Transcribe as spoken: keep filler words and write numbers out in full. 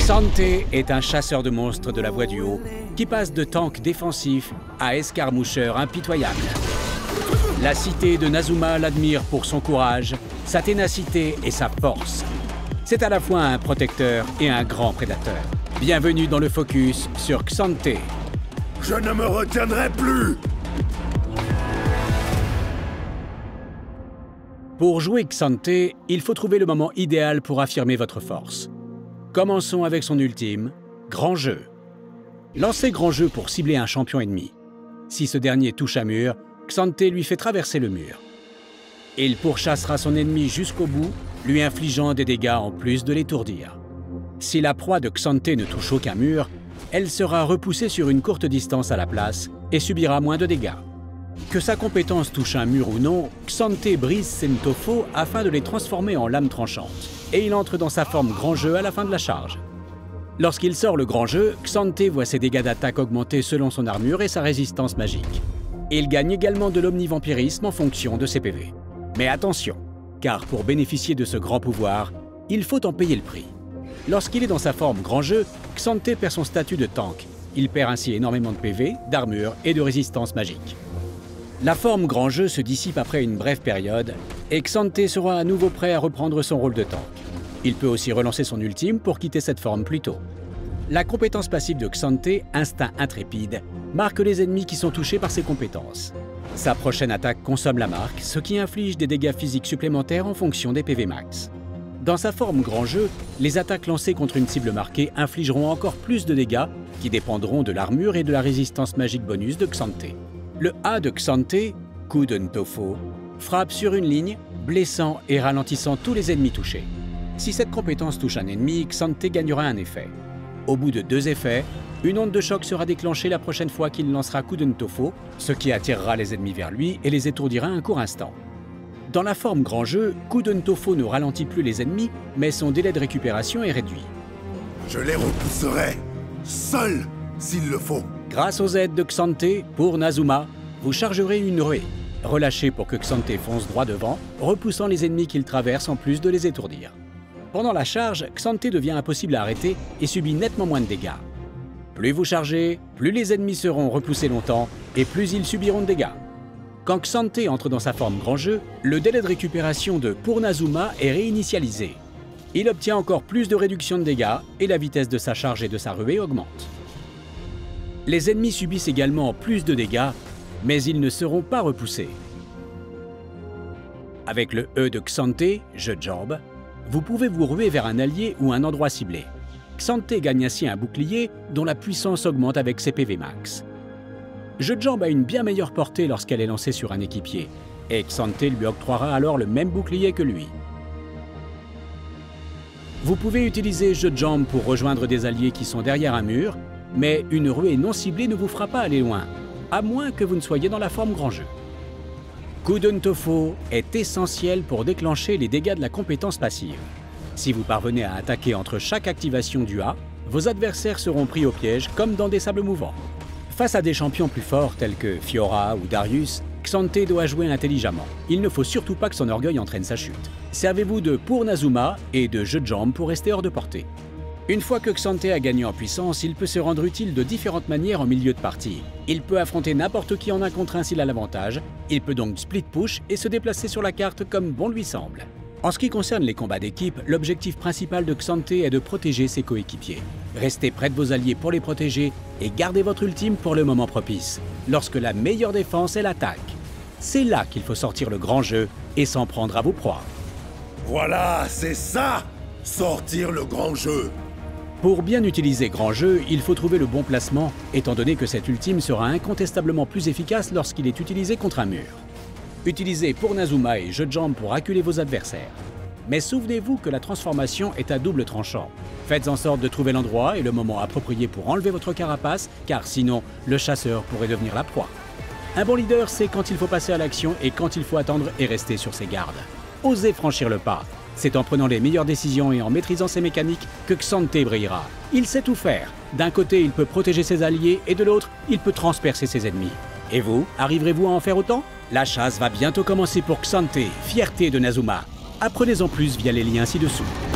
Xante est un chasseur de monstres de la voie du haut qui passe de tank défensif à escarmoucheur impitoyable. La cité de Nazuma l'admire pour son courage, sa ténacité et sa force. C'est à la fois un protecteur et un grand prédateur. Bienvenue dans le focus sur Xante. Je ne me retiendrai plus! Pour jouer Xante, il faut trouver le moment idéal pour affirmer votre force. Commençons avec son ultime, Grand Jeu. Lancez Grand Jeu pour cibler un champion ennemi. Si ce dernier touche un mur, Xante lui fait traverser le mur. Il pourchassera son ennemi jusqu'au bout, lui infligeant des dégâts en plus de l'étourdir. Si la proie de Xante ne touche aucun mur, elle sera repoussée sur une courte distance à la place et subira moins de dégâts. Que sa compétence touche un mur ou non, Xante brise ses Ntofo afin de les transformer en lames tranchantes. Et il entre dans sa forme Grand Jeu à la fin de la charge. Lorsqu'il sort le Grand Jeu, Xante voit ses dégâts d'attaque augmenter selon son armure et sa résistance magique. Il gagne également de l'omnivampirisme en fonction de ses P V. Mais attention, car pour bénéficier de ce grand pouvoir, il faut en payer le prix. Lorsqu'il est dans sa forme Grand Jeu, Xante perd son statut de tank. Il perd ainsi énormément de P V, d'armure et de résistance magique. La forme Grand Jeu se dissipe après une brève période et Xante sera à nouveau prêt à reprendre son rôle de tank. Il peut aussi relancer son ultime pour quitter cette forme plus tôt. La compétence passive de Xante, Instinct Intrépide, marque les ennemis qui sont touchés par ses compétences. Sa prochaine attaque consomme la marque, ce qui inflige des dégâts physiques supplémentaires en fonction des P V max. Dans sa forme Grand Jeu, les attaques lancées contre une cible marquée infligeront encore plus de dégâts qui dépendront de l'armure et de la résistance magique bonus de Xante. Le A de Xante, coup de Ntofo, frappe sur une ligne, blessant et ralentissant tous les ennemis touchés. Si cette compétence touche un ennemi, Xante gagnera un effet. Au bout de deux effets, une onde de choc sera déclenchée la prochaine fois qu'il lancera coup de Ntofo, ce qui attirera les ennemis vers lui et les étourdira un court instant. Dans la forme Grand Jeu, coup de Ntofo ne ralentit plus les ennemis, mais son délai de récupération est réduit. Je les repousserai, seul, s'il le faut. Grâce aux aides de Xante, pour Nazuma, vous chargerez une ruée. Relâchez pour que Xante fonce droit devant, repoussant les ennemis qu'il traverse en plus de les étourdir. Pendant la charge, Xante devient impossible à arrêter et subit nettement moins de dégâts. Plus vous chargez, plus les ennemis seront repoussés longtemps et plus ils subiront de dégâts. Quand Xante entre dans sa forme Grand Jeu, le délai de récupération de pour Nazuma est réinitialisé. Il obtient encore plus de réduction de dégâts et la vitesse de sa charge et de sa ruée augmente. Les ennemis subissent également plus de dégâts, mais ils ne seront pas repoussés. Avec le E de Xante, jeu de jambes, vous pouvez vous ruer vers un allié ou un endroit ciblé. Xante gagne ainsi un bouclier dont la puissance augmente avec ses P V max. Jeu de jambes a une bien meilleure portée lorsqu'elle est lancée sur un équipier, et Xante lui octroiera alors le même bouclier que lui. Vous pouvez utiliser jeu de jambes pour rejoindre des alliés qui sont derrière un mur, mais une ruée non ciblée ne vous fera pas aller loin, à moins que vous ne soyez dans la forme Grand Jeu. Coup de Ntofo est essentiel pour déclencher les dégâts de la compétence passive. Si vous parvenez à attaquer entre chaque activation du A, vos adversaires seront pris au piège comme dans des sables mouvants. Face à des champions plus forts tels que Fiora ou Darius, Xante doit jouer intelligemment. Il ne faut surtout pas que son orgueil entraîne sa chute. Servez-vous de pour Nazuma et de jeu de jambes pour rester hors de portée. Une fois que Xante a gagné en puissance, il peut se rendre utile de différentes manières en milieu de partie. Il peut affronter n'importe qui en un contre un s'il a l'avantage, il peut donc split push et se déplacer sur la carte comme bon lui semble. En ce qui concerne les combats d'équipe, l'objectif principal de Xante est de protéger ses coéquipiers. Restez près de vos alliés pour les protéger et gardez votre ultime pour le moment propice, lorsque la meilleure défense est l'attaque. C'est là qu'il faut sortir le Grand Jeu et s'en prendre à vos proies. Voilà, c'est ça! Sortir le Grand Jeu! Pour bien utiliser Grand Jeu, il faut trouver le bon placement, étant donné que cet ultime sera incontestablement plus efficace lorsqu'il est utilisé contre un mur. Utilisez pour Nazuma et jeu de jambes pour acculer vos adversaires. Mais souvenez-vous que la transformation est à double tranchant. Faites en sorte de trouver l'endroit et le moment approprié pour enlever votre carapace, car sinon, le chasseur pourrait devenir la proie. Un bon leader sait quand il faut passer à l'action et quand il faut attendre et rester sur ses gardes. Osez franchir le pas. C'est en prenant les meilleures décisions et en maîtrisant ses mécaniques que Xante brillera. Il sait tout faire. D'un côté, il peut protéger ses alliés et de l'autre, il peut transpercer ses ennemis. Et vous, arriverez-vous à en faire autant? La chasse va bientôt commencer pour Xante, fierté de Nazuma. Apprenez en plus via les liens ci-dessous.